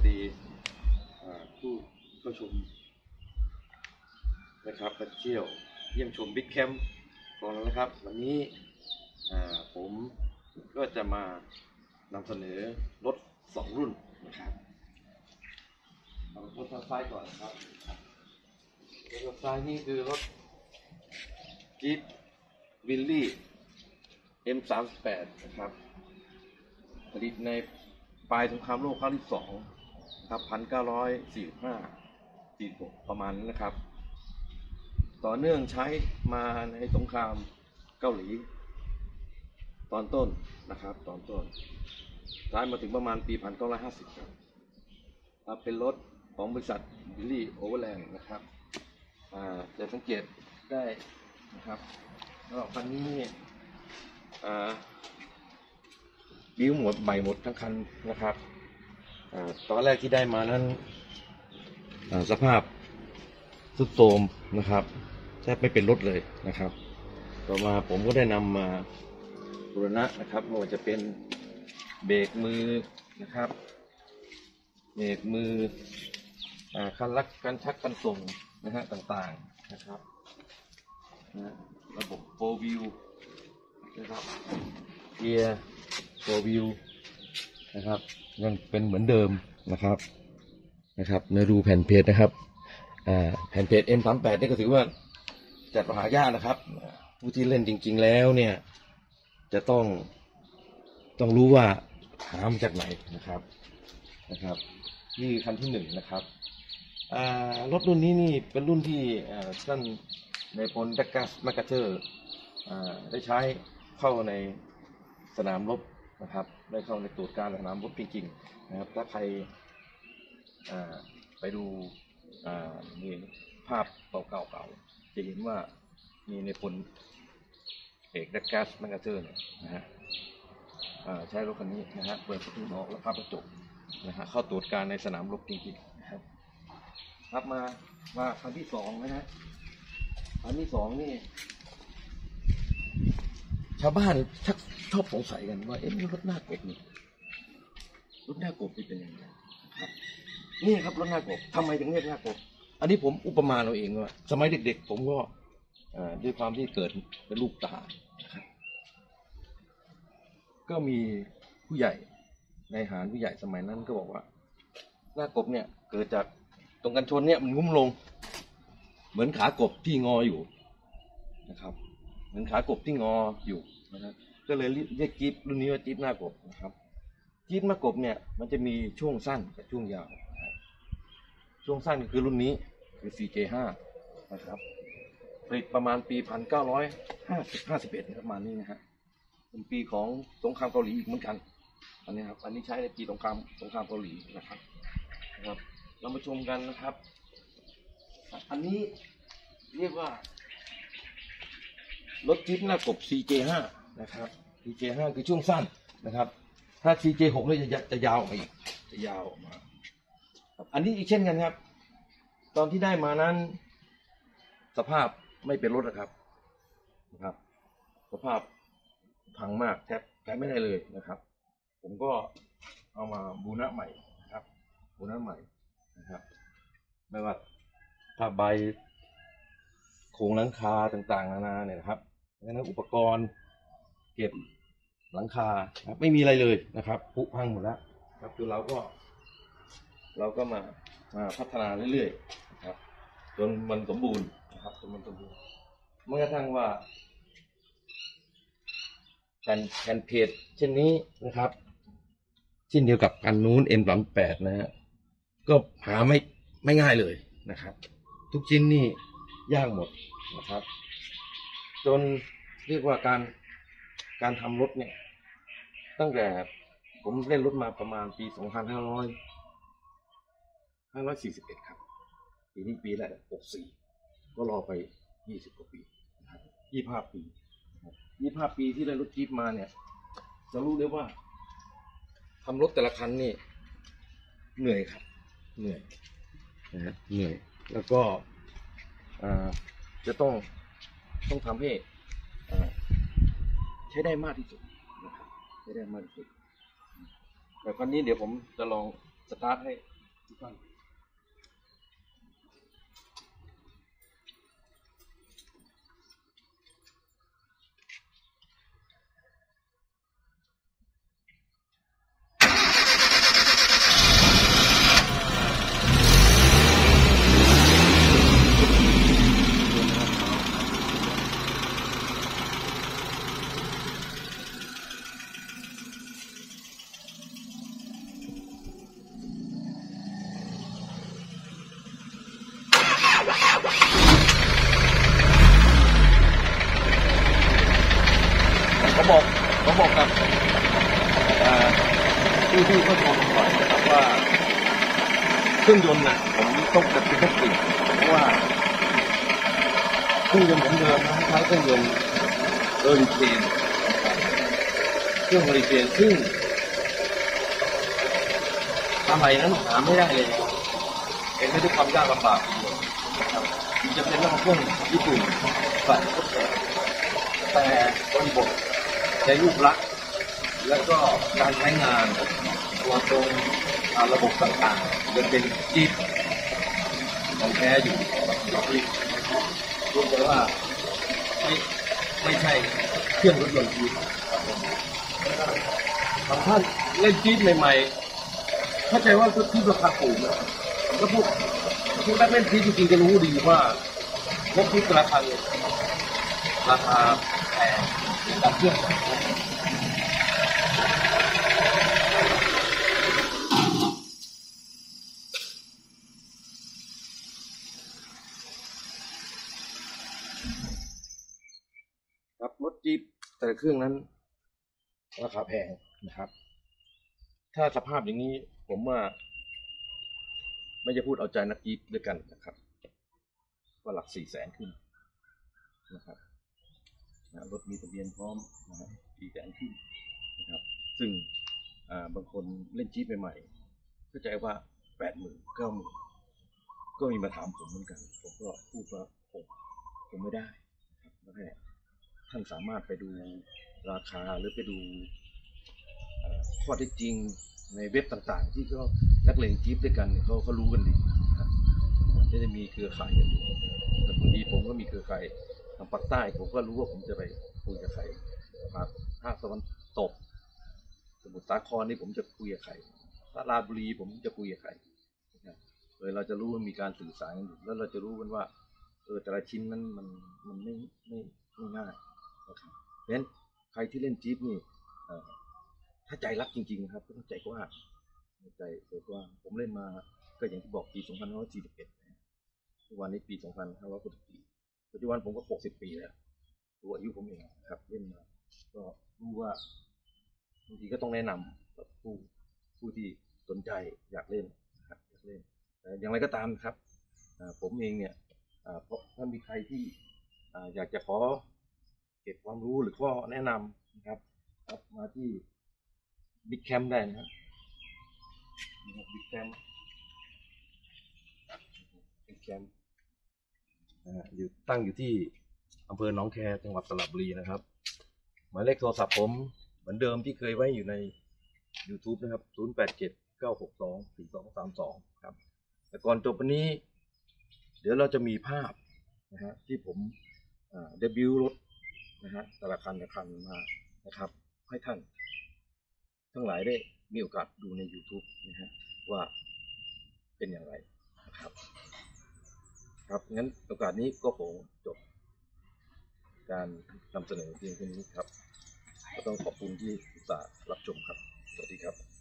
ดีผู้เข้าชมนะครับมาเที่ยวเยี่ยมชมบิ๊กแคมป์ของเรานะครับวันนี้ผมก็จะมานำเสนอรถ2 รุ่นนะครับเอารถซ้ายก่อนนะครับรถซ้ายนี่คือรถจี๊ปวิลลี่ M38 นะครับผลิตในปลายสงครามโลกครั้งที่2ครับ1945-46ประมาณนั้นนะครับต่อเนื่องใช้มาในสงครามเกาหลีตอนต้นนะครับตอนต้นใช้มาถึงประมาณปี1950ครับเป็นรถของบริษัทบิลลี่โอเวอร์แลนด์นะครับจะสังเกตได้นะครับแล้วคันนี้บิ้วหมดใหม่หมดทั้งคันนะครับตอนแรกที่ได้มานั้นสภาพทรุดโทรมนะครับแทบไม่เป็นรถเลยนะครับต่อมาผมก็ได้นำมาบูรณะนะครับไม่ว่าจะเป็นเบรกมือนะครับเบรกมือคันลักกันชักกันส่งนะฮะต่างๆนะครับระบบโฟร์วิวนะครับเกียร์โฟร์วิวนะครับยังเป็นเหมือนเดิมนะครับในดูแผ่นเพจนะครับแผ่นเพจ M38 นี่ก็ถือว่าจัดหายากนะครับผู้ที่เล่นจริงๆแล้วเนี่ยจะต้องรู้ว่าหามาจากไหนนะครับนี่คันที่1นะครับรถรุ่นนี้นี่เป็นรุ่นที่ท่านในพลดักกัสแมคคาเทอร์ได้ใช้เข้าในสนามรบนะครับได้เข้าในตรวจการสนามรบจริงๆนะครับถ้าใครไปดูมีภาพเก่าๆจะเห็นว่ามีในพลเอกดักกัสแมคคาเทอร์เนี่ยนะฮะใช้รถคันนี้นะฮะเปิดประตูออกและพับกระจกนะฮะเข้าตรวจการในสนามรบจริงๆนะครับครับมาคันที่2นะฮะคันที่2นี่ชาวบ้านชักชอบสงสัยกันว่าเอ๊ะรถหน้ากบนี่รถหน้ากบเป็นยังไงครับนี่ครับรถหน้ากบทำไมถึงเรียกหน้ากบอันนี้ผมอุปมาเราเองว่าสมัยเด็กๆผมก็ด้วยความที่เกิดเป็นลูกทหารนะครับก็มีผู้ใหญ่ในทหารผู้ใหญ่สมัยนั้นก็บอกว่าหน้ากบเนี่ยเกิดจากตรงกันชนเนี่ยมันงุ้มลงเหมือนขากบที่งออยู่นะครับเหมือนขากบที่งออยู่นะครับก็เลยเรียกจี๊ปรุ่นนี้ว่าจี๊ปหน้ากบนะครับจี๊ปหน้ากบเนี่ยมันจะมีช่วงสั้นกับช่วงยาวช่วงสั้นคือรุ่นนี้คือ CJ5 นะครับผลิตประมาณปี1951ประมาณนี้นะฮะเป็นปีของสงครามเกาหลีอีกเหมือนกันอันนี้ครับอันนี้ใช้ในปีสงครามเกาหลีนะครับเรามาชมกันนะครับอันนี้เรียกว่ารถจี๊ปหน้ากบ CJ5 นะครับ CJ5 คือช่วงสั้นนะครับถ้า CJ6 เนี่ยจะยาวออกมาอีกจะยาวออกมาอันนี้อีกเช่นกันครับตอนที่ได้มานั้นสภาพไม่เป็นรถนะครับสภาพพังมากแทบไม่ได้เลยนะครับผมก็เอามาบูรณะใหม่นะครับบูรณะใหม่นะครับไม่ว่าผ้าใบโครงหลังคาต่างๆนานาเนี่ยนะครับแล้วอุปกรณ์เก็บหลังคาไม่มีอะไรเลยนะครับผุพังหมดแล้วครับคือเราก็มาพัฒนาเรื่อยๆนะครับจนมันสมบูรณ์นะครับจนมันสมบูรณ์เมื่อกระทั่งว่าแผ่นเพจเช่นนี้นะครับเช่นเดียวกับอันนู้น M38 นะฮะก็หาไม่ง่ายเลยนะครับทุกชิ้นนี่ยากหมดนะครับจนเรียกว่าการทำรถเนี่ยตั้งแต่ผมเล่นรถมาประมาณปี2541ครับปีนี้ปีละ64ก็รอไป20 กว่าปีนะครับ25 ปี25 ปีที่ได้รถจี๊ปมาเนี่ยจะรู้เลยว่าทำรถแต่ละคันนี่เหนื่อยครับเหนื่อยนะฮะเหนื่อยแล้วก็จะต้องทำให้ใช้ได้มากที่สุดนะครับใช้ได้มากที่สุดแต่ครั้นี้เดี๋ยวผมจะลองสตาร์ทให้เขาบอกกับที่เขาโทรมาก่อนนะครับว่าเครื่องยนต์นะผมต้องจัดเป็นติดเพราะว่าเครื่องยนต์ผมเดิมนะใช้เครื่องยนต์เฮอริเคนเครื่องเฮอริเคนซึ่งอะไรนั้นหาไม่ได้เลยเป็นไม่ได้ความยากลำบากนะครับจะเป็นเรื่องของเครื่องญี่ปุ่นใส่ก็แต่บริบทในรูปลักษณ์และก็การใช้งานตัวตรงระบบต่างๆจะเป็นจี๊ปของแท้อยู่ที่รู้แต่ว่าไม่ใช่เครื่องรถยนต์จี๊ปบางท่านเล่นจี๊ปใหม่ๆเข้าใจว่าจี๊ปราคาถูกนะก็พวกนักเล่นจี๊ปจริงๆจะรู้ดีว่ารถจี๊ปราคาแพงกับเครื่องครับรถจี๊ปแต่ละเครื่องนั้นราคาแพงนะครับถ้าสภาพอย่างนี้ผมว่าไม่จะพูดเอาใจนักจี๊ปด้วยกันนะครับว่าหลัก400,000ขึ้นนะครับรถมีทะเบียนพร้อมนะครับ400,000ขึ้นนะครับซึ่งบางคนเล่นจี๊ปใหม่ๆเข้าใจว่า80,000 90,000ก็มีมาถามผมเหมือนกันผมก็พูดว่าผมไม่ได้นะครับแล้วท่านสามารถไปดูราคาหรือไปดูข้อเท็จจริงในเว็บต่างๆที่ก็นักเลงจี๊ปด้วยกันเขารู้กันดีนะครับจะมีเครือข่ายกันอยู่แต่บางทีผมก็มีเครือข่ายทางภาคใต้ผมก็รู้ว่าผมจะไปคุยกับใครภาคตะวันตกสมุทรสาครนี่ผมจะคุยกับใครราชบุรีผมจะคุยกับใครเราจะรู้ว่ามีการสื่อสารกันอยู่แล้วเราจะรู้กันว่าแต่ละชิ้นนั้นมันไม่ง่ายนะครับเพราะฉะนั้นใครที่เล่นจี๊ปนี่ถ้าใจรักจริงๆนะครับต้องใจกว้างผมเล่นมาก็อย่างที่บอกปี 2541 ทุกวันนี้ปี 2564 ปัจจุบันผมก็ 60 ปีแล้วตัวอายุผมเองครับเล่นมาก็รู้ว่าบางทีก็ต้องแนะนำกับผู้ที่สนใจอยากเล่นนะครับอยากเล่นแต่อย่างไรก็ตามครับผมเองเนี่ยถ้ามีใครที่อยากจะขอเก็บความรู้หรือข้อแนะนำนะครับมาที่บิ๊กแคมป์ได้นะครับบิ๊กแคมป์ตั้งอยู่ที่อำเภอหนองแคจังหวัดสระบุรีนะครับหมายเลขโทรศัพท์ผมเหมือนเดิมที่เคยไว้อยู่ใน YouTube นะครับ0879624232ครับแต่ก่อนจบวันนี้เดี๋ยวเราจะมีภาพนะฮะที่ผมเดบิวต์รถนะฮะแต่ละคันมานะครับให้ท่านทั้งหลายได้มีโอกาสดูใน YouTube นะฮะว่าเป็นอย่างไรนะครับครับงั้นโอกาสนี้ก็คงจบการนำเสนอเพียงแค่นี้ครับก็ต้องขอบคุณที่ติดตามรับชมครับสวัสดีครับ